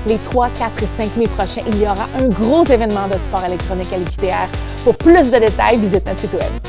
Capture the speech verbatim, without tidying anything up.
les trois, quatre et cinq mai prochains, il y aura un gros événement de sport électronique à l'U Q T R. Pour plus de détails, visite notre site web.